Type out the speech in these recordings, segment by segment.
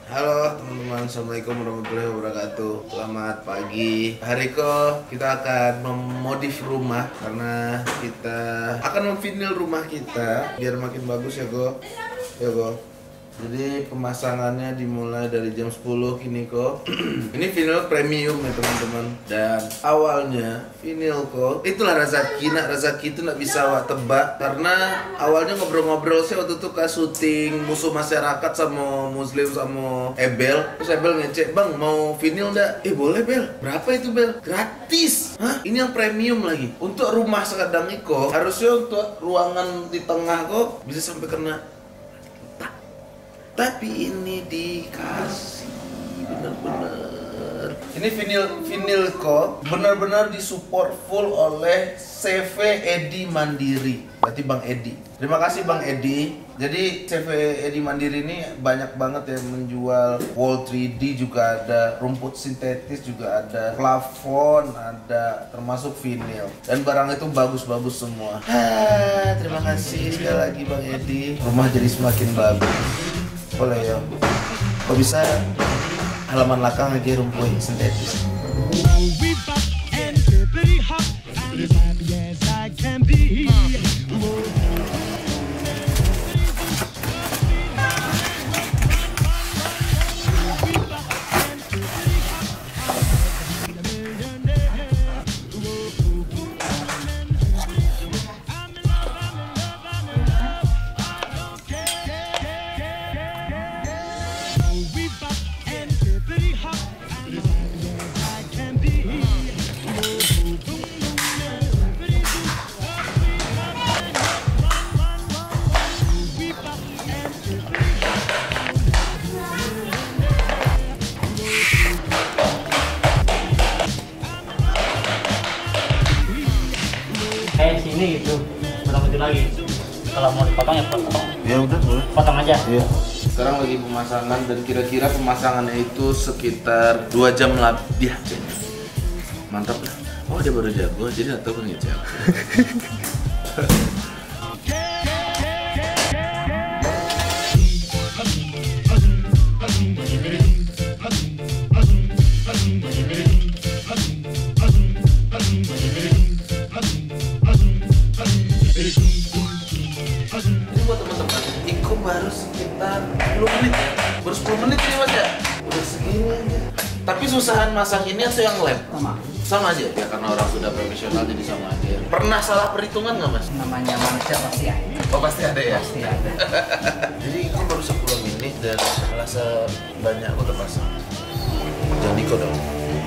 Halo teman-teman, assalamualaikum warahmatullahi wabarakatuh. Selamat pagi. Hari ko kita akan memodif rumah karena kita akan memvinil rumah kita biar makin bagus ya go. Ya go. Jadi pemasangannya dimulai dari jam 10 kini kok. Ini vinyl premium ya teman-teman. Dan awalnya vinyl kok itulah rezeki. Nak rezeki itu nak bisa awak tebak karena awalnya ngobrol-ngobrol sih waktu itu ke syuting Musuh Masyarakat sama Muslim sama Ebel. Terus Ebel ngecek, "Bang, mau vinyl enggak?" Boleh Bel. Berapa itu Bel? Gratis. Hah? Ini yang premium lagi. Untuk rumah sekadang iko harusnya untuk ruangan di tengah kok bisa sampai kena. Tapi ini dikasih bener-bener. Ini vinyl kok benar-benar disupport full oleh CV Edi Mandiri. Berarti Bang Edi. Terima kasih Bang Edi. Jadi CV Edi Mandiri ini banyak banget yang menjual wall 3D juga ada, rumput sintetis juga ada, plafon ada, termasuk vinyl. Dan barang itu bagus-bagus semua. Terima kasih sekali lagi Bang Edi. Rumah jadi semakin bagus. Boleh ya. Kok bisa halaman belakang lagi rumput sintetis. Sini gitu, potong itu lagi. Kalau mau dipotong ya potong. Ya udah boleh. Potong aja. Iya. Sekarang lagi pemasangan dan kira-kira pemasangannya itu sekitar 2 jam lebih. Mantap lah. Oh dia baru jago, jadi nggak tahu ngecek. Baru sekitar 10 menit ya? Baru 10 menit nih mas ya? Udah segini aja. Tapi susahan masang ini atau yang lem? Sama aja? Ya karena orang sudah profesional jadi sama aja. Pernah salah perhitungan nggak mas? Namanya manusia pasti ada. Oh pasti ada ya? Pasti ada. Jadi ini baru 10 menit dan rasa banyak kota pasang. Jangan ikut dong.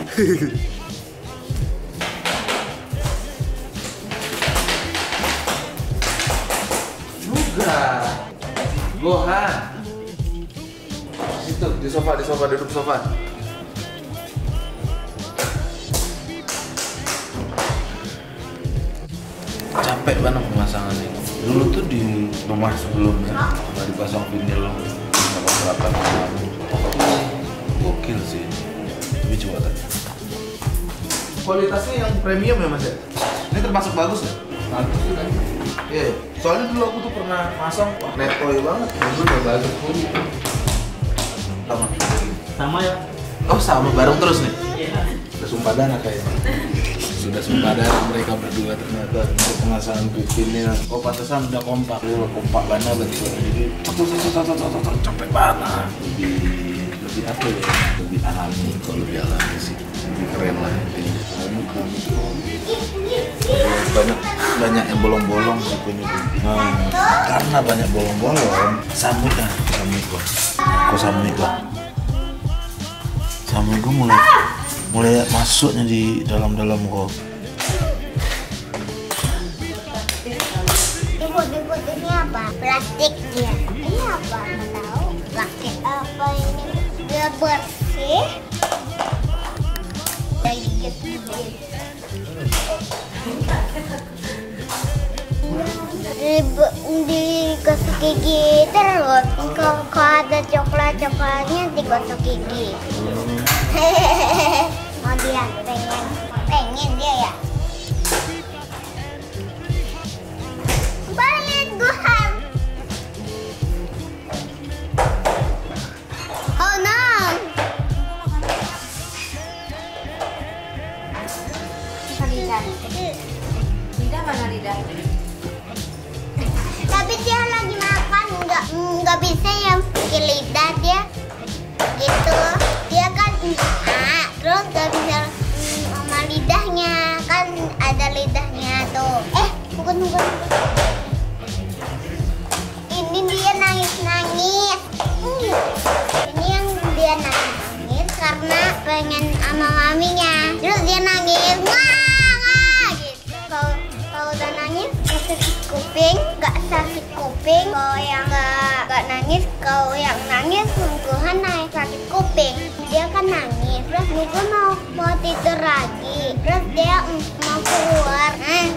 Juga. Gohan. Situ di sofa duduk sofa. Capek banget pemasangan ini. Dulu tuh di rumah sebelumnya udah dipasang vinyl berapa gokil sih. Tapi coba tadi. Kualitasnya yang premium ya mas ya? Ini termasuk bagus ya? Bagus sih kan? Iya, soalnya dulu aku tuh pernah masang netoy banget. Dulu udah bagus pun. Sama ya? Oh sama, bareng terus nih? Iya. Sudah sumpah dana kayaknya. Sudah sumpah dana mereka berdua ternyata untuk pemasangan vinyl. Oh pantesan udah kompak. Kompak banget berarti. Jadi capek banget. Lebih apa ya? Lebih alami. Kalau lebih alami sih lebih keren lah intinya. Banyak yang bolong-bolong gitu. Nah, karena banyak bolong-bolong, samut gue mulai masuknya di dalam kok. Dibut ini apa? Plastik ya. Ini apa? Nggak tahu. Plastik apa ini? Biar bersih. Digosok gigi terus kalau ada coklatnya digosok gigi. Mau dia pengen dia ya. Balik gua. Oh no. nggak bisa yang pakai lidah dia gitu. Dia kan terus nggak bisa sama lidahnya, kan ada lidahnya tuh. Bukan. Ini dia nangis. Ini yang dia nangis karena pengen sama maminya. Terus dia nangis, wah gitu. Kalau udah nangis sakit kuping, nggak sakit kuping. Kalau yang nggak nangis, kalau yang nangis sungguhan naik sakit kuping. Dia kan nangis, terus Gugu mau tidur lagi. Terus dia mau keluar.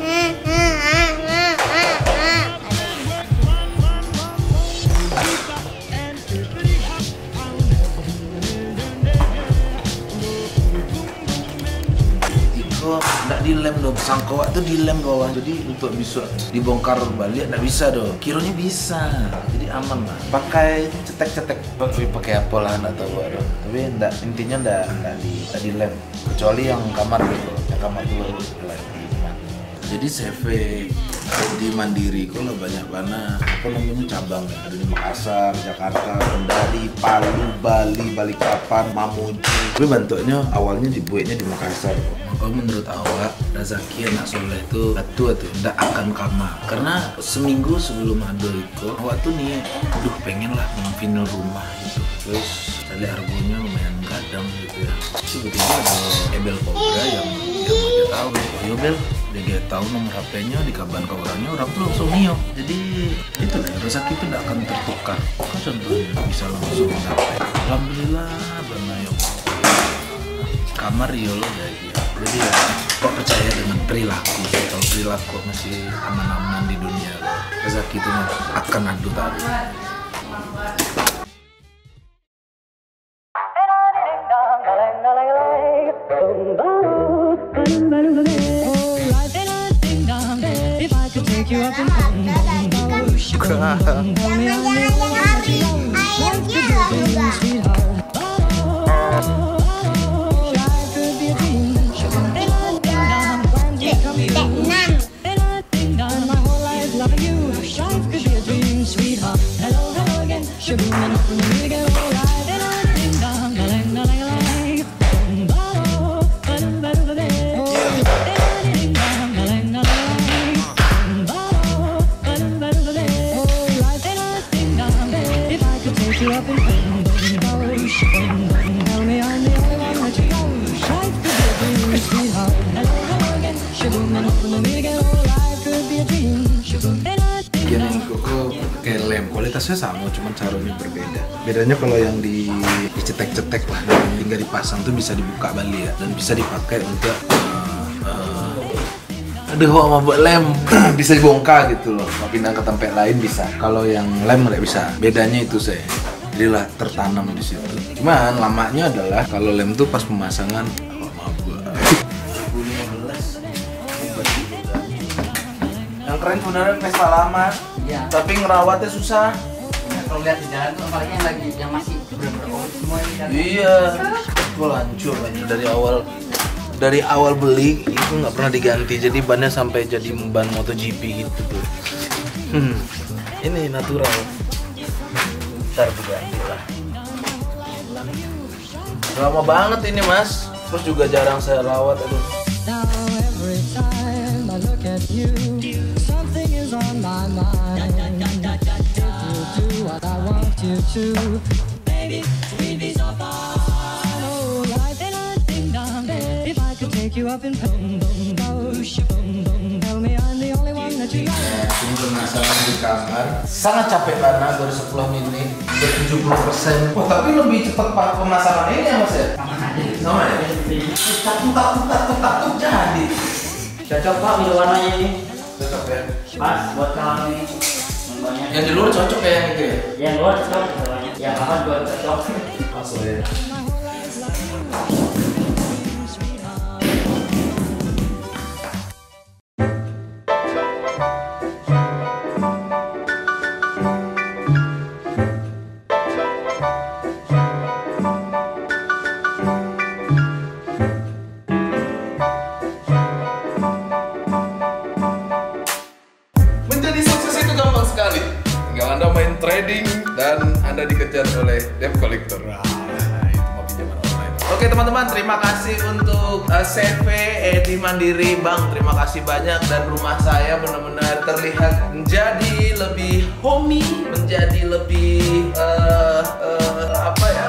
Nggak dilem dong, sangkawak tuh dilem bawah. Jadi untuk bisa dibongkar balik nggak bisa dong. Kironya bisa, jadi aman lah. Pakai cetek-cetek, pakai apa lah nggak tahu dong. Tapi intinya nggak dilem. Kecuali yang kamar gitu, yang kamar tuh lagi. Jadi CV di Mandiri kalau banyak mana apa namanya cabang, ada di Makassar, Jakarta, Kendari, Palu, Bali, Balikpapan, Mamuju. Tapi bentuknya awalnya dibuatnya di Makassar. Maka menurut awak Razaki anak soleh itu atau tidak akan kamar karena seminggu sebelum ado itu awak tuh nih, aduh pengen lah final rumah gitu. Terus tadi harganya lumayan kadang gitu ya. Tiba-tiba ada Ebel Cobra yang dia tahu, yo Bel, dia tahu nomor HP-nya di kaban ke orangnya, orang tuh langsung nio. Jadi itu lah rezeki itu tidak akan tertukar. Kan contohnya bisa langsung dapat. Alhamdulillah benar ya. Kamar yo lo jadi. Jadi ya kok percaya dengan perilaku. Kalau perilaku masih aman-aman di dunia, rezeki itu akan adu tadi. Kualitasnya sama, cuman caranya berbeda. Bedanya kalau yang dicetek-cetek lah, tinggal dipasang tuh bisa dibuka balik ya, dan bisa dipakai untuk mau buat lem bisa dibongkar gitu loh, mau pindah ke tempat lain bisa. Kalau yang lem nggak bisa. Bedanya itu saya. Jadilah tertanam di situ. Cuman lamanya adalah kalau lem tuh pas pemasangan yang keren sebenarnya Vespa lama, ya. Tapi ngerawatnya susah. Ya, kalau lihat di jalan tuh apalagi yang masih bener-bener semua ini kan. Iya, gue hancur dari awal beli itu nggak pernah diganti, jadi bannya sampai jadi ban MotoGP gitu tuh. Ini natural. Ntar diganti lah. Lama banget ini mas, terus juga jarang saya rawat aduh. On my mind, if you do what I want you to, baby, we'd be so far. Oh, life in a ding dong. If I could take you up in boom boom boom, tell me I'm the only one that you love. Ini pemasangan di kamar, sangat capek karena baru 10 menit, udah 70%. Wah tapi lebih cepat pemasangan ini ya mas ya? Sama ya? Tutak jadi. Cocok pak pilih warnanya ini. Cocok ya? Pas buat kalang ini. Yang di luar cocok ya yang itu ya? Yang luar cocok semuanya. Yang apa juga cocok. Langsung ya. Tinggal Anda main online trading dan Anda dikejar oleh debt collector. Itu mau pinjaman online. Oke teman-teman, terima kasih untuk CV Edi Mandiri Bang. Terima kasih banyak dan rumah saya benar-benar terlihat menjadi lebih homey, menjadi lebih apa ya?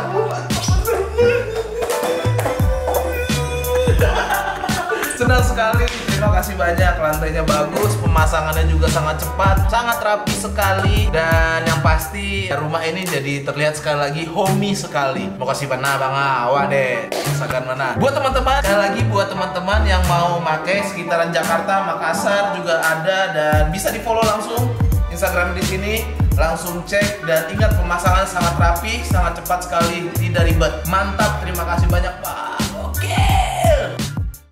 Senang sekali, terima kasih banyak. Lantainya bagus, pemasangannya juga sangat cepat, sangat rapi sekali. Dan yang pasti rumah ini jadi terlihat sekali lagi homey sekali. Mau kasih mana Bang Awak deh, misalkan mana. Buat teman-teman, sekali lagi buat teman-teman yang mau pakai sekitaran Jakarta, Makassar juga ada. Dan bisa di follow langsung Instagram di sini. Langsung cek dan ingat pemasangan sangat rapi, sangat cepat sekali, tidak ribet. Mantap, terima kasih banyak Pak.